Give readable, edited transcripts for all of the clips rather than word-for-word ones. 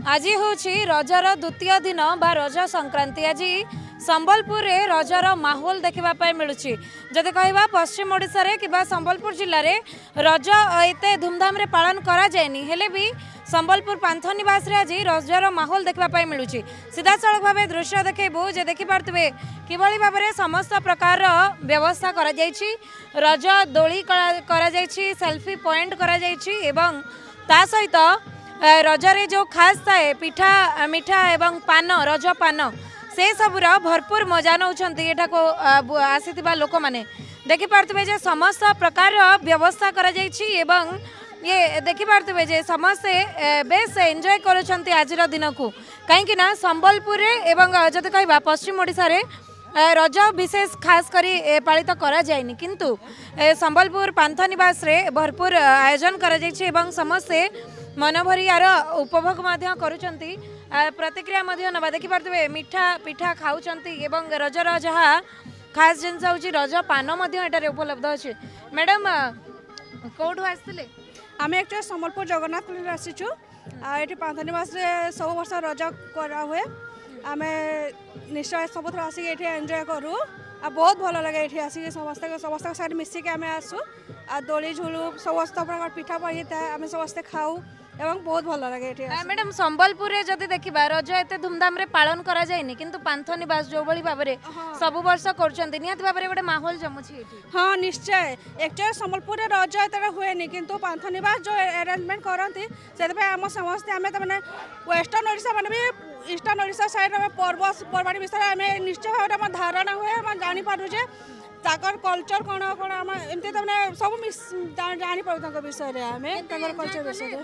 आज हूँ रजर द्वितीय दिन बा रज संक्रांति। आज संबलपुर रे रजर माहौल देखा मिलूँ। जदि कह पश्चिम ओडिशा रे कि संबलपुर जिले में रज एत धूमधाम रे पालन करा जाएनी हेले भी संबलपुर पांथ निवास रे आज रजर माहौल देखा मिलूँ। सीधा सड़क भाव दृश्य देखबू जे देखिपे किभली भाव में समस्त प्रकार व्यवस्था करा जायछि। रज दोली करा जायछि, सेल्फी पॉइंट करा जायछि एवं ता सहित रजरे जो खास थाए पिठा मिठा एवं पान रज पान से सबूर भरपूर मजा नौकरी को आसीथिबा लोक माने देखिपे जे समस्त प्रकार व्यवस्था करा जायछि एवं ये देखिपे जे समस्ते बेस एंजॉय करुछंती आज दिन को कहीं संबलपुर एवं जदि कहबा पश्चिम ओडिशा रे रज विशेष खास करी पालित करा जायनि किंतु संबलपुर पांथ निवास रे भरपूर आयोजन करा जायछि एवं समस्ते मन भरी यार उपभोग करुचंती। प्रतिक्रिया नवा देखिपे मिठा पिठा खाऊचंती एवं रजर जहाँ खास जिनस हूँ रज पान उपलब्ध अच्छे। मैडम कौटू आसते आम एक्चुअली संबलपुर जगन्नाथ मंदिर आसीचु ये पांथ निवास सब वर्ष रज करा हुए आम निश्चय सब थर आसिक ये एंजॉय करूँ आ बहुत भल लगे ये आसिक समस्त साथ मिसिक आम आसू आ दोली झुलू समस्त प्रकार पिठा पड़ी था आम समस्ते खाऊ एवं बहुत भल लगे ये। मैडम संबलपुर रे जदि देखिबा रज एते धूमधाम रे पालन करा जायनि किंतु पांथ निवास जो भली भाबरे सब वर्ष करचंती नियत भाबरे गोटे माहौल जमुछि एठी। हाँ निश्चय एक्चुअली संबलपुर रे रज एते हुएनी किंतु पांथ निवास जो अरेंजमेंट करंती सेते आम समस्त आम तने वेस्टर्न ओडिशा माने भी ईस्टर्न ओडिशा साइड में पर्व पर्वाणी विषय आम निश्चय भाव धारणा हुए आम जानी पारु जे ताकर कल्चर कौन कौन आम एमती तने सब जानी पारु विषय रे आम कल्चर विषय।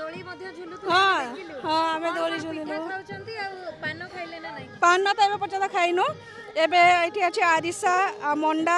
हाँ हाँ आम दोली झुलिलु पान तो एवं पर्यटन खाइनु एवं ये अच्छे आरिसा मंडा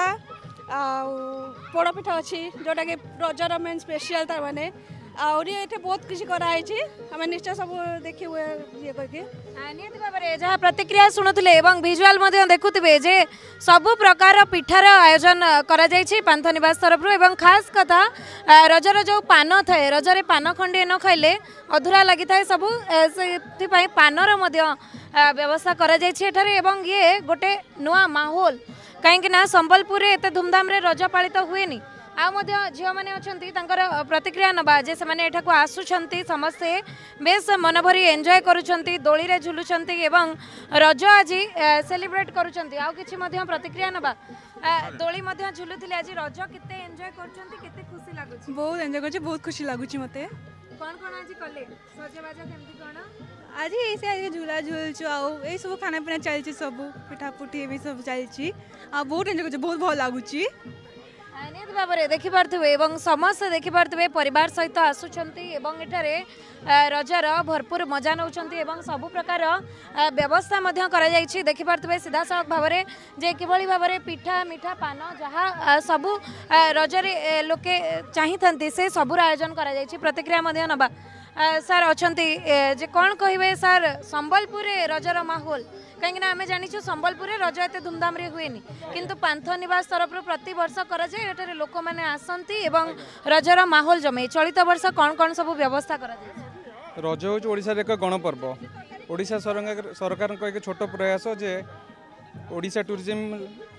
पोड़पिठा अच्छी जोटा कि रजर मेन स्पेशल तार मैंने आहरी ये बहुत किसी कराई आम निश्चय सब देखी हुए ये करके जहाँ प्रतिक्रिया शुणुले एवं भिजुआल देखुवे जे सबु प्रकार पिठार आयोजन करा जायछि पांथ निवास तरफ एवं खास कथा रजर जो पान थाए रजरे पान खंडे न खाइले अधूरा लगी थाए सबू से पानर व्यवस्था करा जायछि एठारे एवं ये गोटे नुआ माहौल कहीं संबलपुर एत धूमधाम रे रज पालित हुएनी झील मैंने अच्छा प्रतिक्रिया नवा जे से आसुंच समस्ते बेस मन भरी एंजॉय करुँच दोली रे झुलुंट एवं रज आज सेलिब्रेट करुँच कि प्रतिक्रिया नवा दोली झुलुले आज रज केते एंजॉय करते खुशी लगुच बहुत एंजॉय कर बहुत खुशी लगुच मत कौन कौन आज कले सजबाज केमती कौन आज ये झूला झुलचु आई सब खाना पीना चलती सब पिठा पुठी ये सब चलती बहुत एंजॉय कर बहुत भल लगुच निहत भाव में देखिपे एवं समस्ते देखिपे परिवार सहित आसुंच एठारे रजार भरपूर मजा नौ सबु प्रकार व्यवस्था देखिपे सीधा सड़क भाव में जे किभली भाव में पिठा मिठा पान जहाँ सबू रजरे लोके चाहती से सबूर आयोजन करा प्रतिक्रिया नवा सार अच्छा जे कौन कहे सार संबलपुर रजर माहौल कहीं आम जाचु संबलपुर रज एत धूमधाम रे हुए किंतु पांथ निवास तरफ प्रति वर्ष कराए लोक मैंने आसती एवं रजर माहौल जमे चलित वर्ष कौन कौन सब व्यवस्था करा रज हूँ ओडिशा एक गणपर्व ओडिशा सरकार एक छोट प्रयास जे ओडिशा टूरिज्म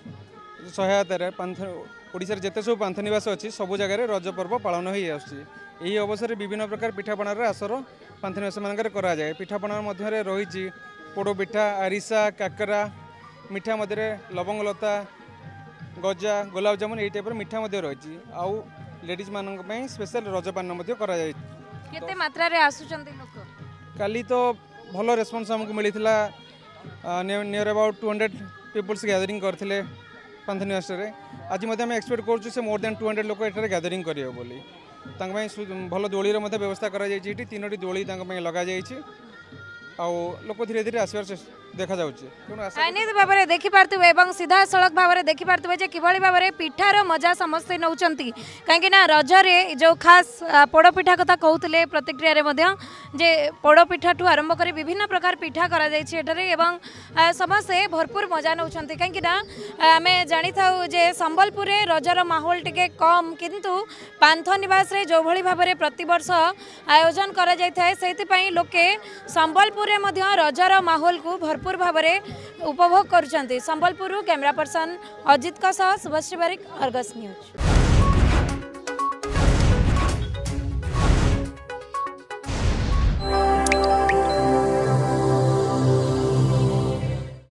सहायतार ओडिशा जिते सब पांथ निवास अच्छी सब जगह रज पर्व पालन हो यही अवसर में विभिन्न प्रकार पिठापणार आसर पांथ निवास मानक कराए पिठापणार मध्य रही पोड़ पिठा आरिसा काकरा मिठा मध्य लवंग लता गजा गुलाब जामुन यही टाइप मिठा रही आउ लेडीज मान स्पेशल रजपान केते मात्रा रे आसुचंती लोक काली तो भल रेस्पॉन्स हमको मिलता नियर अबाउट 200 पीपल्स गैदरिंग करते पांथ निवास आज एक्सपेक्ट करूँ से मोर देन 200 लोक ये गैदरिंग करेंगे बोली भल दोलीर व्यवस्था कर 3टी दोली लग लोक धीरे धीरे आसबार देखा जाउची तेणु आशा निश्चित भाव में देखिपे और सीधा सड़क भाव में देखिपे कि भाव में पिठार मजा समस्ते नौ कहीं रजरे जो खास पोड़पिठा कथा कहते प्रतिक्रिया जे पोड़पिठा ठू आरंभ कर विभिन्न प्रकार पिठा कर समस्ते भरपूर मजा नौ कहीं आम जानी था जे संबलपुर में रजर माहौल टिके कम किंतु पांथ निवास रे जो भली भाव में प्रतिवर्ष आयोजन करा जाय थाए सेति लोके संबलपुर में रजर माहौल को भरपूर भाव में उपभोग कर संबलपुर कैमरा पर्सन अजित का सह शुभश्री बारिक, अर्गस न्यूज।